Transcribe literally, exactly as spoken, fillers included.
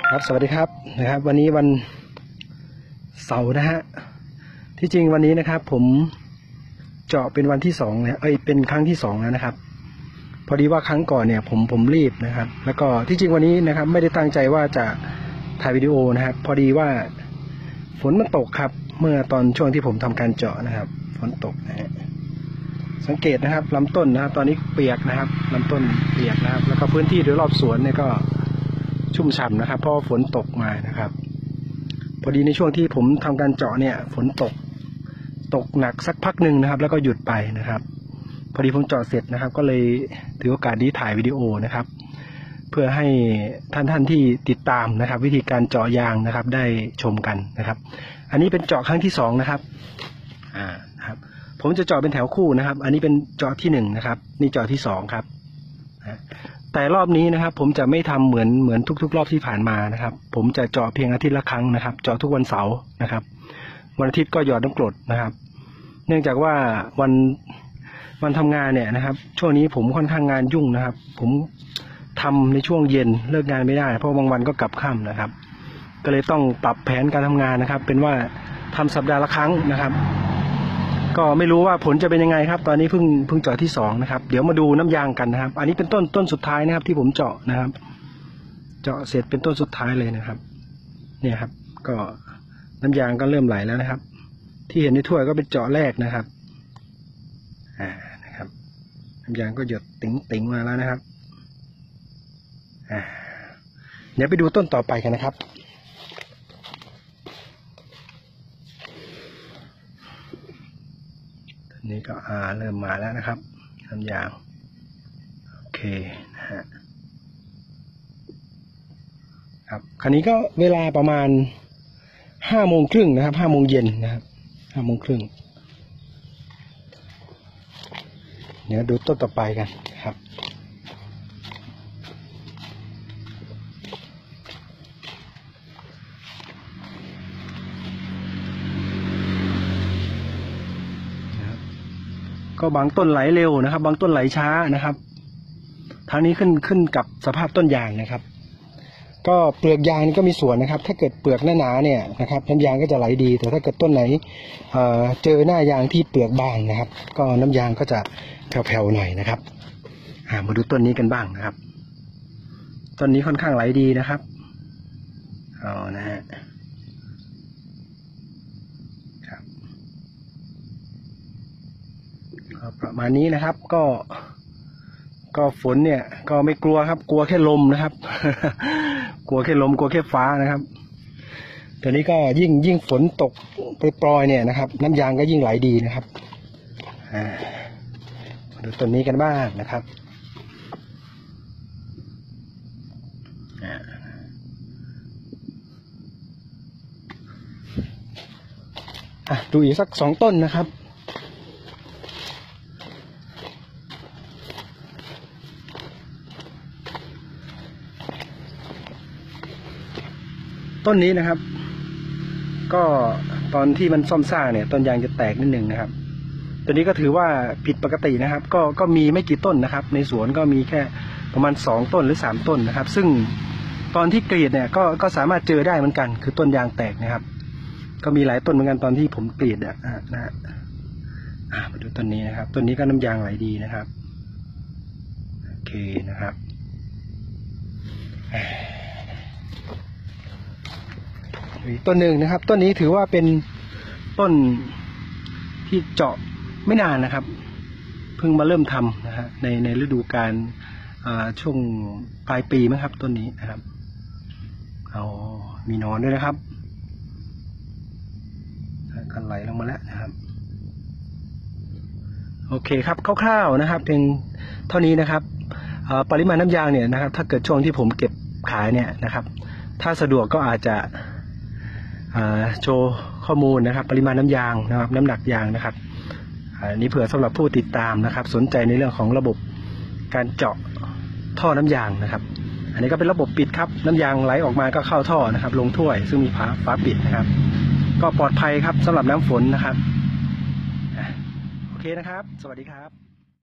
ครับสวัสดีครับนะครับวันนี้วันเสาร์นะฮะที่จริงวันนี้นะครับผมเจาะเป็นวันที่สองเนี่ยเอ้ยเป็นครั้งที่สองแล้วนะครับพอดีว่าครั้งก่อนเนี่ยผมผมรีบนะครับแล้วก็ที่จริงวันนี้นะครับไม่ได้ตั้งใจว่าจะถ่ายวิดีโอนะครับพอดีว่าฝนมันตกครับเมื่อตอนช่วงที่ผมทำการเจาะนะครับฝนตกนะฮะสังเกตนะครับลำต้นนะครับตอนนี้เปียกนะครับลำต้นเปียกนะครับแล้วก็พื้นที่โดยรอบสวนเนี่ยก็ชุ่มฉ่ำนะครับเพราะฝนตกมานะครับพอดีในช่วงที่ผมทำการเจาะเนี่ยฝนตกตกหนักสักพักหนึ่งนะครับแล้วก็หยุดไปนะครับพอดีผมเจาะเสร็จนะครับก็เลยถือโอกาสนี้ถ่ายวิดีโอนะครับเพื่อให้ท่านท่านที่ติดตามนะครับวิธีการเจาะยางนะครับได้ชมกันนะครับอันนี้เป็นเจาะครั้งที่สองนะครับอ่านะครับผมจะเจาะเป็นแถวคู่นะครับอันนี้เป็นเจาะที่หนึ่งนะครับนี่เจาะที่สองครับแต่รอบนี้นะครับผมจะไม่ทำเหมือนเหมือนทุกๆรอบที่ผ่านมานะครับผมจะเจาะเพียงอาทิตย์ละครั้งนะครับเจาะทุกวันเสาร์นะครับวันอาทิตย์ก็หยอดน้ำกรดนะครับเนื่องจากว่าวันวันทำงานเนี่ยนะครับช่วงนี้ผมค่อนข้างงานยุ่งนะครับผมทำในช่วงเย็นเลิกงานไม่ได้เพราะบางวันก็กลับค่ำนะครับก็เลยต้องปรับแผนการทำงานนะครับเป็นว่าทำสัปดาห์ละครั้งนะครับก็ไม่รู้ว่าผลจะเป็นยังไงครับตอนนี้เพิ่งเพิ่งเจาะที่สองนะครับเดี๋ยวมาดูน้ำยางกันนะครับอันนี้เป็นต้นต้นสุดท้ายนะครับที่ผมเจาะนะครับเจาะเสร็จเป็นต้นสุดท้ายเลยนะครับเนี่ยครับก็น้ำยางก็เริ่มไหลแล้วนะครับที่เห็นในถ้วยก็เป็นเจาะแรกนะครับอ่านะครับน้ำยางก็หยดติ๋งติ๋งมาแล้วนะครับอ่าเดี๋ยวไปดูต้นต่อไปกันนะครับนี่ก็อ่าเริ่มมาแล้วนะครับน้ำยางโอเคนะฮะครับคราวนี้ก็เวลาประมาณห้าโมงครึ่งนะครับห้าโมงเย็นนะครับห้าโมงครึ่งเดี๋ยวดูต้นต่อไปกันครับก็บางต้นไหลเร็วนะครับบางต้นไหลช้านะครับทางนี้ขึ้นขึ้นกับสภาพต้นยางนะครับก็เปลือกยางก็มีส่วนนะครับถ้าเกิดเปลือกหนาๆเนี่ยนะครับน้ำยางก็จะไหลดีแต่ถ้าเกิดต้นไหน เอ่อ เจอหน้ายางที่เปลือกบางนะครับก็น้ำยางก็จะแผ่วๆหน่อยนะครับมาดูต้นนี้กันบ้างนะครับต้นนี้ค่อนข้างไหลดีนะครับเอานะฮะครับประมาณนี้นะครับก็ก็ฝนเนี่ยก็ไม่กลัวครับกลัวแค่ลมนะครับ กลัวแค่ลมกลัวแค่ฟ้านะครับแต่นี้ก็ยิ่งยิ่งฝนตกปล่อยๆเนี่ยนะครับน้ำยางก็ยิ่งไหลดีนะครับอ่าดูต้นนี้กันบ้างนะครับอ่ะดูอีกสักสองต้นนะครับต้นนี้นะครับก็ตอนที่มันซ่อมสร้างเนี่ยต้นยางจะแตกนิดหนึ่งนะครับตัวนี้ก็ถือว่าผิดปกตินะครับก็ก็มีไม่กี่ต้นนะครับในสวนก็มีแค่ประมาณสองต้นหรือสามต้นนะครับซึ่งตอนที่กรีดเนี่ยก็ก็สามารถเจอได้เหมือนกันคือต้นยางแตกนะครับก็มีหลายต้นเหมือนกันตอนที่ผมกรีดอ่ะนะฮะมาดูต้นนี้นะครับต้นนี้ก็น้ำยางไหลดีนะครับโอเคนะครับอีกต้นหนึ่งนะครับต้นนี้ถือว่าเป็นต้นที่เจาะไม่นานนะครับเพิ่งมาเริ่มทำนะฮะในในฤดูกาลช่วงปลายปีมั้งครับต้นนี้นะครับเอามีหนอนด้วยนะครับกันไหลลงมาแล้วนะครับโอเคครับคร่าวๆนะครับเพียงเท่านี้นะครับปริมาณน้ำยางเนี่ยนะครับถ้าเกิดช่วงที่ผมเก็บขายเนี่ยนะครับถ้าสะดวกก็อาจจะโชว์ข้อมูลนะครับปริมาณน้ำยางนะครับน้ำหนักยางนะครับอันนี้เผื่อสำหรับผู้ติดตามนะครับสนใจในเรื่องของระบบการเจาะท่อน้ำยางนะครับอันนี้ก็เป็นระบบปิดครับน้ำยางไหลออกมาก็เข้าท่อนะครับลงถ้วยซึ่งมีฝาฝาปิดนะครับก็ปลอดภัยครับสำหรับน้ำฝนนะครับโอเคนะครับสวัสดีครับ